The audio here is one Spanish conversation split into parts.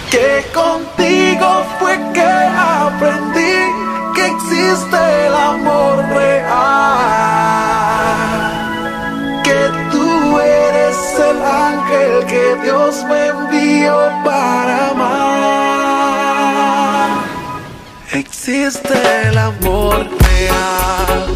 Que contigo fue que aprendí que existe el amor real, que tú eres el ángel que Dios me envió para amar. Existe el amor real.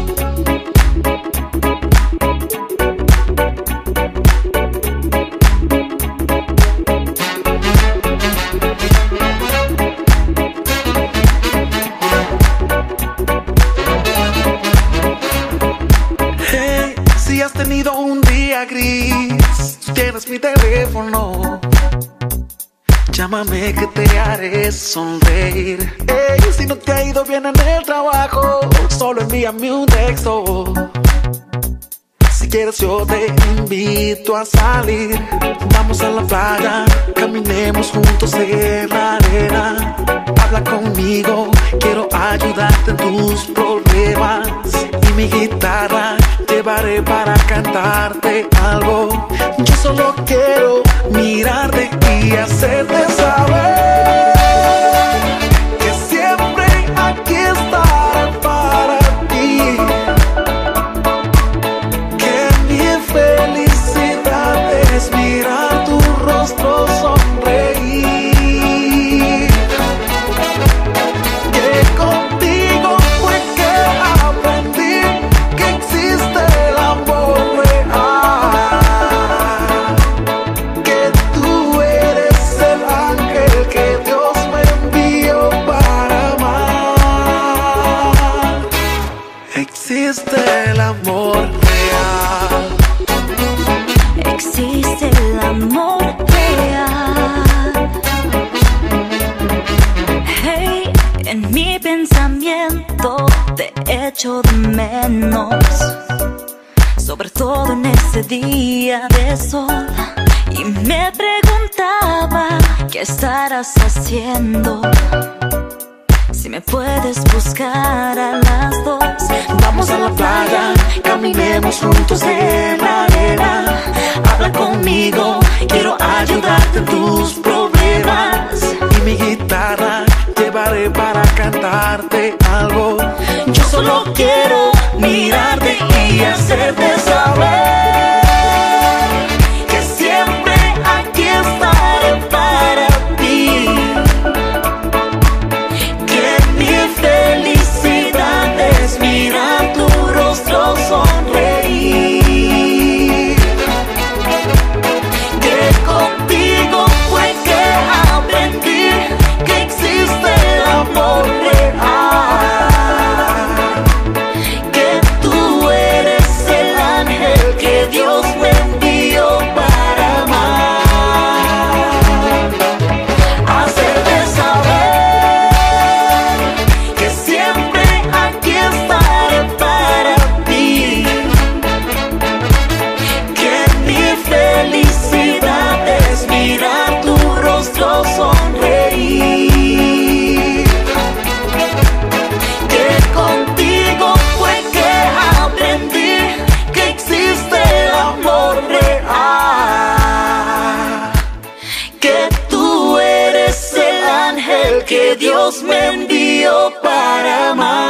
Si has tenido un día gris, tienes mi teléfono. Llámame que te haré sonreír. Ey, si no te ha ido bien en el trabajo, solo envíame un texto. Si quieres yo te invito a salir. Vamos a la playa, caminemos juntos en la arena. Habla conmigo, quiero ayudarte en tus problemas. Y mi guitarra llevaré para cantarte algo. Yo solo quiero mirarte y hacerte saber que siempre aquí estaré para ti. Que mi felicidad es mirar tu rostro sonreír. Que contigo fue que aprendí que existe el amor real, que tú eres el ángel que Dios me envió para amar. Existe el amor real. Existe el amor real. Hey, en mi pensamiento te echo de menos, sobre todo en ese día de sol. Y me preguntaba qué estarás haciendo, si me puedes buscar a las 2. Vamos a la playa, caminemos juntos en la arena. Habla conmigo, quiero ayudarte en tus problemas. Y mi guitarra llevaré para cantarte algo. Yo solo quiero mirarte y hacerte saber que siempre aquí estaré para ti. Que mi felicidad es mirar tu rostro sonreír. Que contigo fue que aprendí que existe el amor real, que tú eres el ángel que Dios me envió para amar. Hacerte saber que siempre aquí estaré para ti. Que mi felicidad es mirar tu rostro sonreír. Que contigo fue que aprendí que existe el amor real, que tú eres el ángel que Dios me envió para amar.